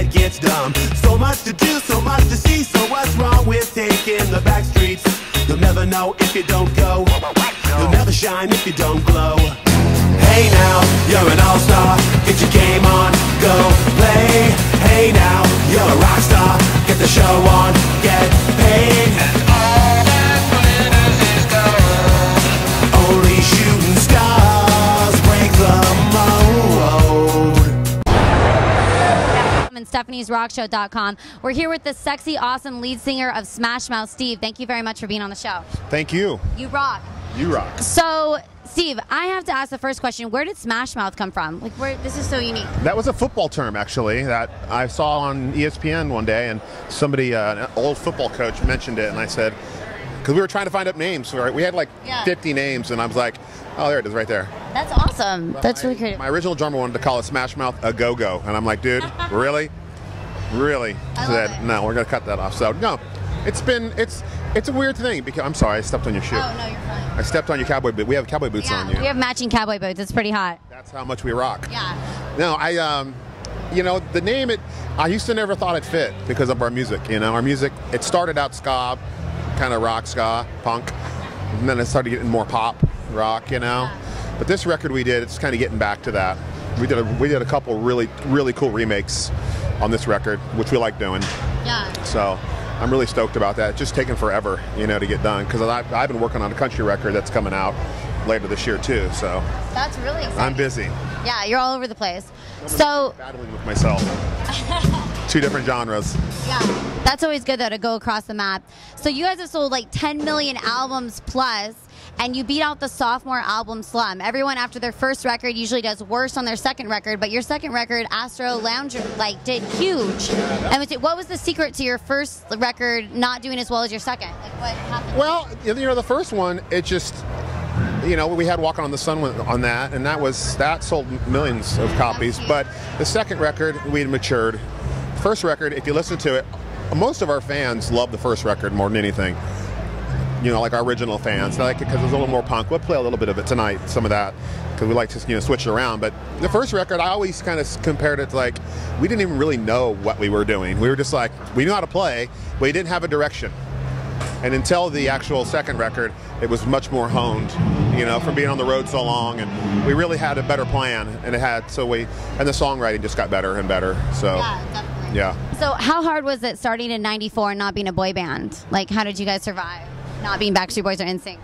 head gets dumb. So much to do, so much to see. So what's wrong with taking the back streets? You'll never know if you don't go. You'll never shine if you don't glow. Hey now, you're an all-star. Get your game on, go play. Hey now, you're a rock star. Get the show on, get paid. And all that glitters is gold. Only shooting stars break the mold. And Stephanie'sRockShow.com. We're here with the sexy, awesome lead singer of Smash Mouth, Steve. Thank you very much for being on the show. Thank you. You rock. You rock. So, Steve, I have to ask the first question. Where did Smash Mouth come from? Like, this is so unique. That was a football term, actually, that I saw on ESPN one day, and somebody, an old football coach, mentioned it, and I said, because we were trying to find up names. We had like 50 names, and I was like, oh, there it is right there. That's awesome. That's really creative. My original drummer wanted to call it Smash Mouth a Go-Go, and I'm like, dude, really? Really? I said, no, we're going to cut that off. So, no, it's a weird thing, because, I'm sorry, I stepped on your shoe. Oh, no, you're fine. I stepped on your cowboy boot. We have cowboy boots on you. We have matching cowboy boots. It's pretty hot. That's how much we rock. Yeah. No, you know, the name, I used to never thought it fit because of our music, you know. Our music, it started out ska, kind of rock, ska, punk, and then it started getting more pop, rock, you know. Yeah. But this record we did, it's kind of getting back to that. We did a couple really cool remakes on this record, which we like doing. Yeah. So I'm really stoked about that. It's just taking forever, you know, to get done, because I've been working on a country record that's coming out later this year too. So that's really exciting. I'm busy. Yeah, you're all over the place. So battling with myself. Two different genres. Yeah, that's always good though, to go across the map. So you guys have sold like 10 million albums plus, and you beat out the sophomore album slum. Everyone after their first record usually does worse on their second record, but your second record, Astro Lounger, like did huge. And what was the secret to your first record not doing as well as your second? Like what happened? Well, you know, the first one, it just, you know, we had Walking on the Sun on that, and that sold millions of copies. But the second record, we had matured. First record, if you listen to it, most of our fans love the first record more than anything. You know, like our original fans, they like it because it's a little more punk. We'll play a little bit of it tonight, some of that, because we like to, you know, switch it around. But the first record, I always kind of compared it to like, we didn't even really know what we were doing. We were just like, we knew how to play, but we didn't have a direction. And until the actual second record, it was much more honed, you know, from being on the road so long, and we really had a better plan, and and the songwriting just got better and better. So yeah, definitely. Yeah. So how hard was it starting in '94 and not being a boy band? Like, how did you guys survive? Not being Backstreet Boys or NSYNC?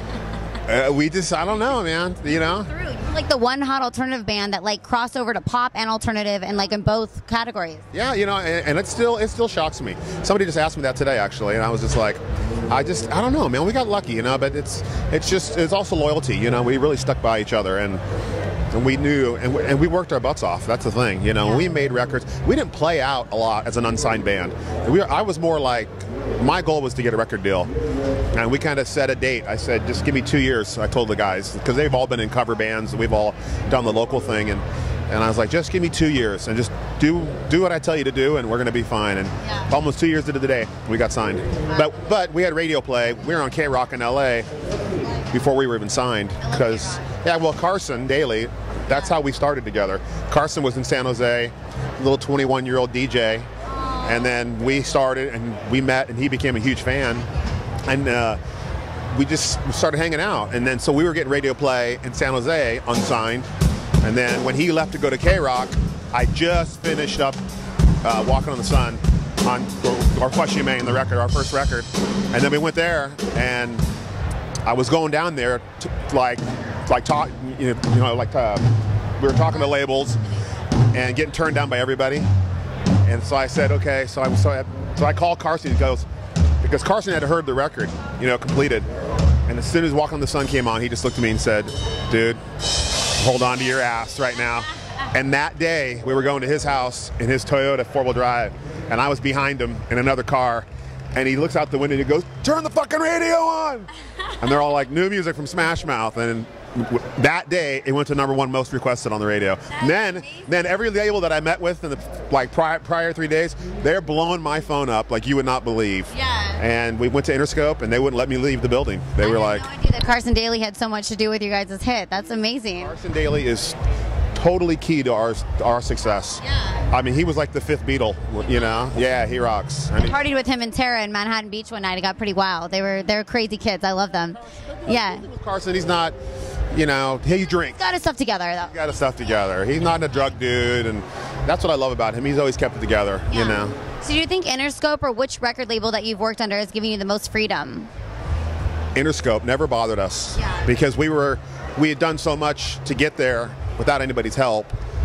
I don't know, man. You know? You were like the one hot alternative band that like crossed over to pop and alternative, and like in both categories. Yeah, you know, and it still shocks me. Somebody just asked me that today, actually, and I was just like, I don't know, man. We got lucky, you know, but it's also loyalty, you know. We really stuck by each other, and we knew, and we worked our butts off. That's the thing, you know. Yeah. We made records. We didn't play out a lot as an unsigned band. I was more like, my goal was to get a record deal, and we kind of set a date. I said, just give me 2 years. I told the guys, because they've all been in cover bands. We've all done the local thing, and I was like, just give me 2 years, and just do what I tell you to do, and we're going to be fine. And almost 2 years to the day, we got signed. But we had radio play. We were on K-Rock in L.A. before we were even signed. Because, Carson Daly, that's how we started together. Carson was in San Jose, little 21-year-old DJ. And then we started, and we met, and he became a huge fan. And we just started hanging out. And then so we were getting radio play in San Jose, unsigned. And then when he left to go to K-Rock, I just finished up Walking on the Sun on our Flushing, Maine, the record, our first record. And then we went there, and I was going down there to, we were talking to labels and getting turned down by everybody. And so I said, okay, so I called Carson. He goes, because Carson had heard the record, you know, completed. And as soon as Walk on the Sun came on, he just looked at me and said, dude, hold on to your ass right now. And that day, we were going to his house in his Toyota 4-wheel drive, and I was behind him in another car. And he looks out the window and he goes, turn the fucking radio on! And they're all like, new music from Smash Mouth. And that day, it went to #1 most requested on the radio. Then every label that I met with in the prior 3 days, they're blowing my phone up like you would not believe. Yeah. And we went to Interscope, and they wouldn't let me leave the building. They were like, I had no idea that Carson Daly had so much to do with your guys' hit. That's amazing. Carson Daly is totally key to our success. Yeah. I mean, he was like the fifth Beatle, you know? Yeah, he rocks. I I mean, partied with him and Tara in Manhattan Beach one night. It got pretty wild. They're crazy kids. I love them. Yeah. Carson, he's not, you know, he drinks. Got his stuff together, though. Got his stuff together. He's not a drug dude, and that's what I love about him. He's always kept it together, you know? So do you think Interscope or which record label that you've worked under is giving you the most freedom? Interscope never bothered us because we had done so much to get there without anybody's help,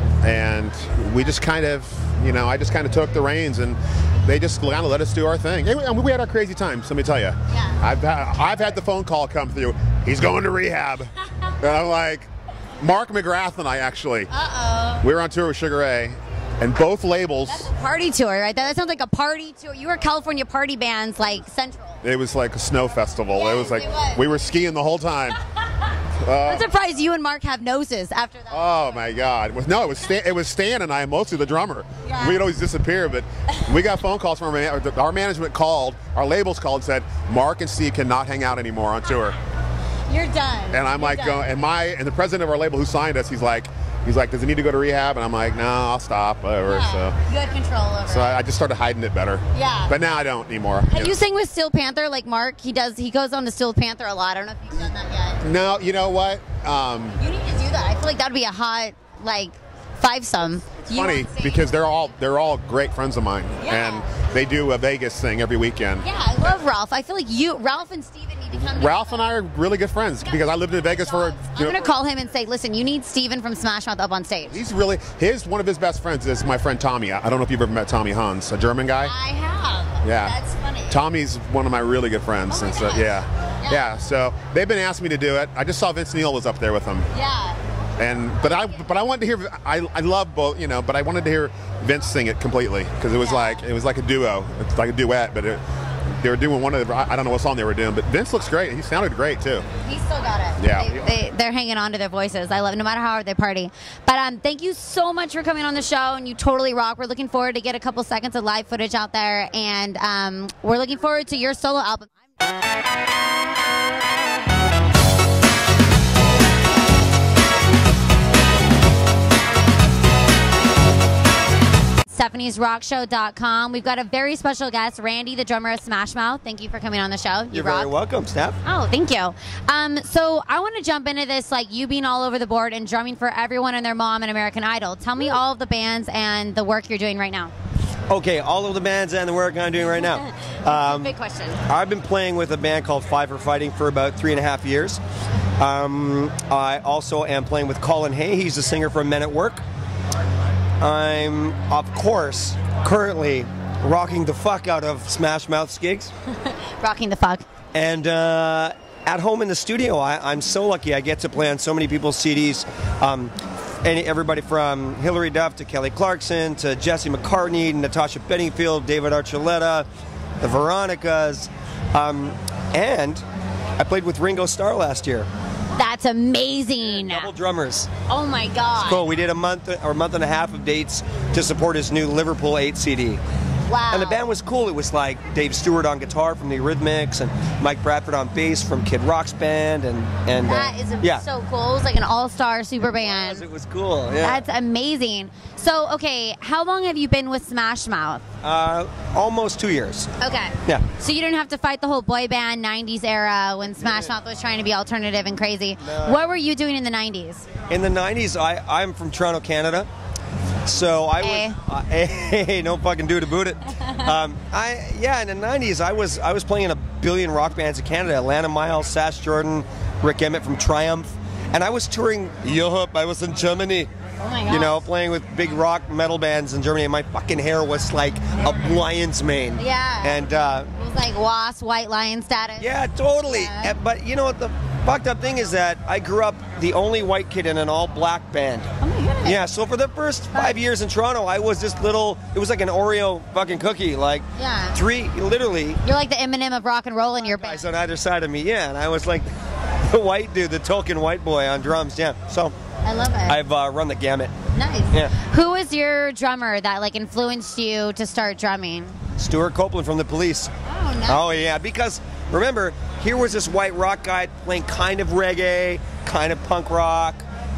and we just kind of, you know, I just kind of took the reins, and they just kind of let us do our thing. And we had our crazy times, let me tell you. Yeah. I've had the phone call come through, he's going to rehab. And I'm like, Mark McGrath and I actually, we were on tour with Sugar Ray, and both labels. That's a party tour, right? That sounds like a party tour. You were California party bands like Central. It was like a snow festival. Yes, it was like it was. we were skiing the whole time. I'm surprised you and Mark have noses after that. Oh my God! No, it was Stan and I, mostly the drummer. Yeah. We'd always disappear, but we got phone calls from our management called, our labels called, and said Mark and Steve cannot hang out anymore on tour. You're done. And I'm like, going, and the president of our label who signed us, he's like, does he need to go to rehab? And I'm like, no, I'll stop, whatever. Yeah. So You had control over so it. I just started hiding it better. Yeah. But now I don't anymore. Have you sang with Steel Panther like Mark? He goes on to Steel Panther a lot. I don't know if you've done that yet. No, you know what? You need to do that. I feel like that would be a hot, like, fivesome. Funny because they're all great friends of mine, and they do a Vegas thing every weekend. Yeah, I love Ralph. I feel like Ralph and Steven need to come together. Ralph and I are really good friends because I lived in Vegas for. I'm going to call him and say, listen, you need Steven from Smash Mouth up on stage. He's really one of his best friends is my friend Tommy. I don't know if you've ever met Tommy Hans, a German guy. I have. Yeah, That's funny. Tommy's one of my really good friends. Oh my and so, gosh. yeah. So they've been asking me to do it. I just saw Vince Neil was up there with them. Yeah. But I wanted to hear. I love both, you know. But I wanted to hear Vince sing it completely because it was like a duo. It's like a duet, but they were doing one of the. I don't know what song they were doing, but Vince looks great. He sounded great too. He still got it. Yeah. They're hanging on to their voices. I love it, no matter how hard they party. But thank you so much for coming on the show, and you totally rock. We're looking forward to get a couple seconds of live footage out there, and we're looking forward to your solo album. Stephanie'sRockShow.com. We've got a very special guest, Randy, the drummer of Smash Mouth. Thank you for coming on the show. You're very welcome, Steph. Oh, thank you. So I want to jump into this, like you being all over the board and drumming for everyone and their mom in American Idol. Tell me all of the bands and the work you're doing right now. Okay, all of the bands and the work I'm doing right now. Big question. I've been playing with a band called Five for Fighting for about 3.5 years. I also am playing with Colin Hay. He's the singer from Men at Work. I'm, of course, currently rocking the fuck out of Smash Mouth's gigs. Rocking the fuck. And at home in the studio, I'm so lucky I get to play on so many people's CDs. Everybody from Hilary Duff to Kelly Clarkson to Jesse McCartney, Natasha Bedingfield, David Archuleta, the Veronicas. And I played with Ringo Starr last year. That's amazing. Double drummers. Oh my God. Cool. We did a month and a half of dates to support his new Liverpool 8 CD. Wow. And the band was cool. It was like Dave Stewart on guitar from the Eurythmics and Mike Bradford on bass from Kid Rock's band. And that is so cool. It was like an all-star super band. It was cool. Yeah. That's amazing. So, okay, how long have you been with Smash Mouth? Almost 2 years. Okay. Yeah. So you didn't have to fight the whole boy band 90s era when Smash Mouth was trying to be alternative and crazy. No. What were you doing in the 90s? In the 90s, I'm from Toronto, Canada. So I was, hey, no fucking do to boot it. In the 90s, I was playing in a billion rock bands in Canada: Atlanta Miles, Sash Jordan, Rick Emmett from Triumph, and I was touring Europe. I was in Germany. Oh my gosh. You know, playing with big rock metal bands in Germany, and my fucking hair was like a lion's mane. Yeah. And it was like Wasp, White Lion status. yeah, totally. Yeah. But you know what the fucked up thing is that I grew up the only white kid in an all-black band. Oh my goodness. Yeah, so for the first 5 years in Toronto, I was this little, it was like an Oreo fucking cookie, like literally. You're like the Eminem of rock and roll in your band. Guys on either side of me, yeah, and I was like the white dude, the token white boy on drums, yeah. So I love it. I've run the gamut. Nice. Yeah. Who was your drummer that like influenced you to start drumming? Stuart Copeland from The Police. Oh, nice. Oh yeah, because remember, here was this white rock guy playing kind of reggae, kind of punk rock,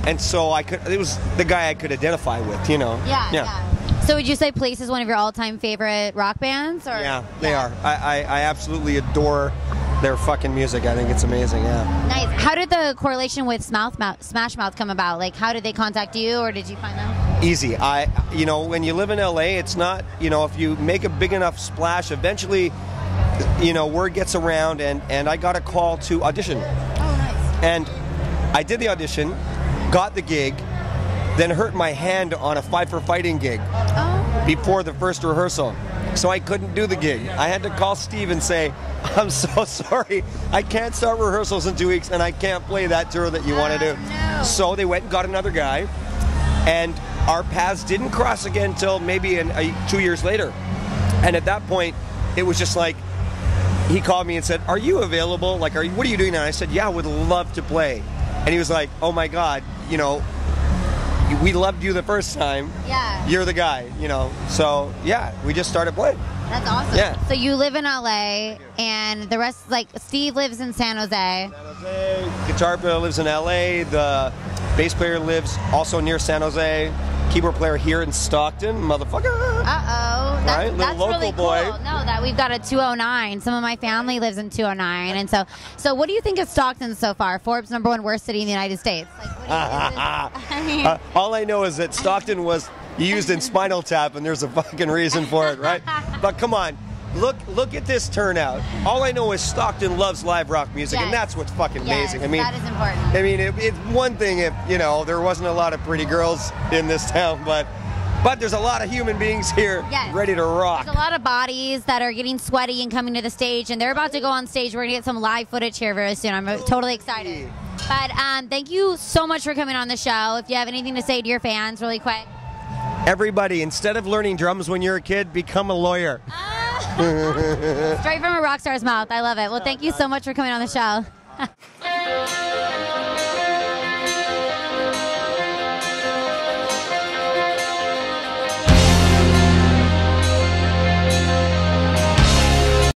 and so it was the guy I could identify with, you know. Yeah. So would you say Police is one of your all-time favorite rock bands? Or? Yeah, they are. I absolutely adore their fucking music. I think it's amazing, yeah. Nice. How did the correlation with Smash Mouth come about? Like, how did they contact you, or did you find them? Easy. When you live in LA, it's not, if you make a big enough splash, eventually, word gets around, and I got a call to audition. Oh, nice. And I did the audition, got the gig, then hurt my hand on a Fight for Fighting gig before the first rehearsal. So I couldn't do the gig. I had to call Steve and say, I'm so sorry, I can't start rehearsals in 2 weeks and I can't play that tour that you want to do. No. So they went and got another guy, and our paths didn't cross again until maybe 2 years later. And at that point, it was just like, he called me and said, are you available? Like, what are you doing now? And I said, yeah, I would love to play. And he was like, oh my God, we loved you the first time. Yeah. You're the guy, So, yeah, we just started playing. That's awesome. Yeah. So you live in LA, and the rest, like, Steve lives in San Jose. San Jose. Guitar player lives in LA. The bass player lives also near San Jose. Keyboard player here in Stockton, motherfucker. Uh-oh. Right? Little That's local really boy. cool. No, that we've got a 209. Some of my family lives in 209. And so what do you think of Stockton so far? Forbes #1 worst city in the United States. Like, what do you think? All I know is that Stockton was used in Spinal Tap, and there's a fucking reason for it, right? But come on. Look at this turnout. All I know is Stockton loves live rock music, Yes. and that's what's fucking Yes, amazing. I mean, that is important. I mean, it's one thing if there wasn't a lot of pretty girls in this town, but there's a lot of human beings here Yes. ready to rock. There's a lot of bodies that are getting sweaty and coming to the stage, and they're about to go on stage. We're going to get some live footage here very soon. I'm totally excited. But thank you so much for coming on the show. If you have anything to say to your fans really quick. Everybody, instead of learning drums when you're a kid, become a lawyer. Straight from a rock star's mouth. I love it. Well, thank you so much for coming on the show.